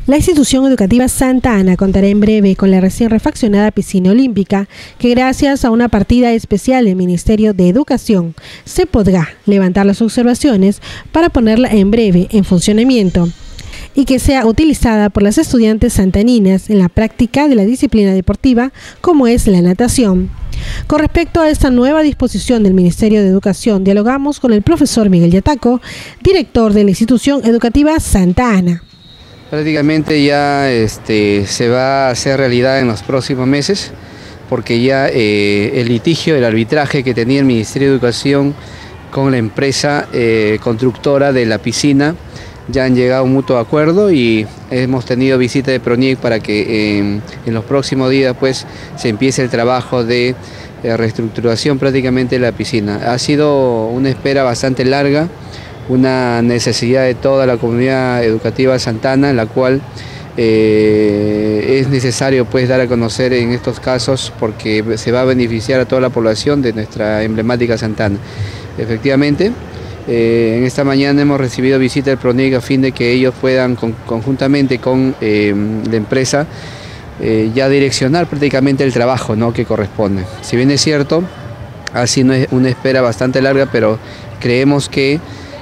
La institución educativa Santa Ana contará en breve con la recién refaccionada piscina olímpica, que gracias a una partida especial del Ministerio de Educación se podrá levantar las observaciones para ponerla en breve en funcionamiento y que sea utilizada por las estudiantes santaninas en la práctica de la disciplina deportiva como es la natación. Con respecto a esta nueva disposición del Ministerio de Educación, dialogamos con el profesor Miguel Yataco, director de la institución educativa Santa Ana. Prácticamente ya se va a hacer realidad en los próximos meses, porque ya el litigio, el arbitraje que tenía el Ministerio de Educación con la empresa constructora de la piscina, ya han llegado a un mutuo acuerdo y hemos tenido visita de PRONIEC para que en los próximos días pues se empiece el trabajo de reestructuración prácticamente de la piscina. Ha sido una espera bastante larga, una necesidad de toda la comunidad educativa santana, en la cual es necesario pues dar a conocer en estos casos, porque se va a beneficiar a toda la población de nuestra emblemática Santana. Efectivamente, en esta mañana hemos recibido visita del PRONIEC a fin de que ellos puedan conjuntamente con la empresa ya direccionar prácticamente el trabajo, ¿no?, que corresponde. Si bien es cierto, ha sido una espera bastante larga, pero creemos que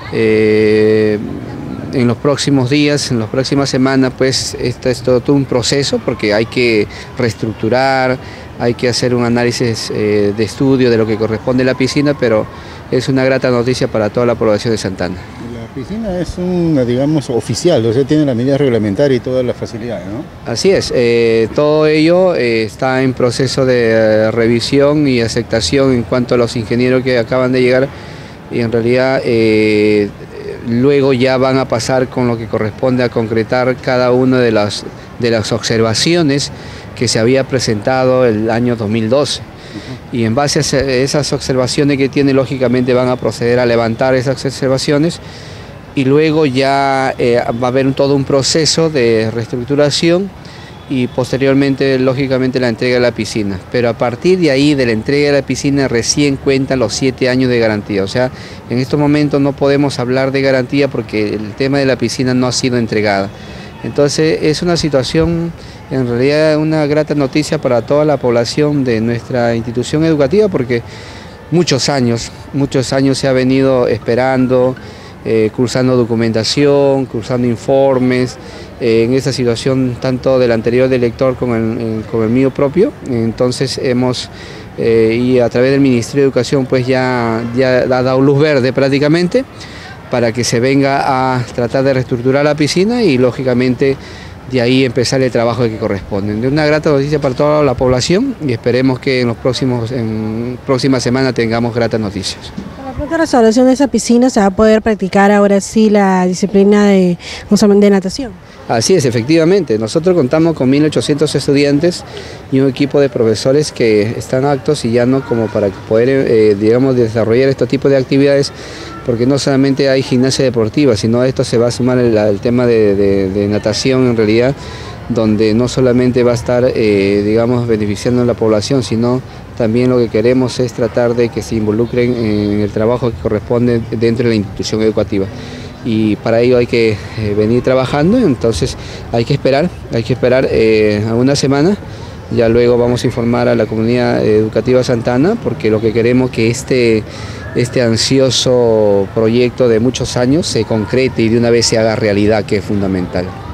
en los próximos días, en las próximas semanas, pues esto es todo un proceso, porque hay que reestructurar, hay que hacer un análisis de estudio de lo que corresponde a la piscina, pero es una grata noticia para toda la población de Santa Ana. La piscina es una, digamos, oficial, o sea, tiene las medidas reglamentarias y todas las facilidades, ¿no? Así es, todo ello está en proceso de revisión y aceptación en cuanto a los ingenieros que acaban de llegar, y en realidad luego ya van a pasar con lo que corresponde a concretar cada una de las observaciones que se había presentado el año 2012. Y en base a esas observaciones que tiene, lógicamente van a proceder a levantar esas observaciones, y luego ya va a haber todo un proceso de reestructuración y posteriormente, lógicamente, la entrega de la piscina. Pero a partir de ahí, de la entrega de la piscina, recién cuentan los 7 años de garantía. O sea, en estos momentos no podemos hablar de garantía porque el tema de la piscina no ha sido entregada. Entonces es una situación, en realidad una grata noticia para toda la población de nuestra institución educativa, porque muchos años se ha venido esperando, cursando documentación, cursando informes, en esta situación tanto del anterior director como el mío propio. Entonces hemos, y a través del Ministerio de Educación, pues ya ha dado luz verde prácticamente para que se venga a tratar de reestructurar la piscina y lógicamente de ahí empezar el trabajo que corresponde. De una grata noticia para toda la población, y esperemos que en próximas semanas tengamos gratas noticias. Con la pronta restauración de esa piscina se va a poder practicar ahora sí la disciplina de natación. Así es, efectivamente. Nosotros contamos con 1.800 estudiantes y un equipo de profesores que están aptos y ya no como para poder, digamos, desarrollar este tipo de actividades, porque no solamente hay gimnasia deportiva, sino a esto se va a sumar el tema de natación, en realidad, donde no solamente va a estar, digamos, beneficiando a la población, sino también lo que queremos es tratar de que se involucren en el trabajo que corresponde dentro de la institución educativa. Y para ello hay que venir trabajando, entonces hay que esperar a una semana. Ya luego vamos a informar a la comunidad educativa Santa Ana, porque lo que queremos es que este ansioso proyecto de muchos años se concrete y de una vez se haga realidad, que es fundamental.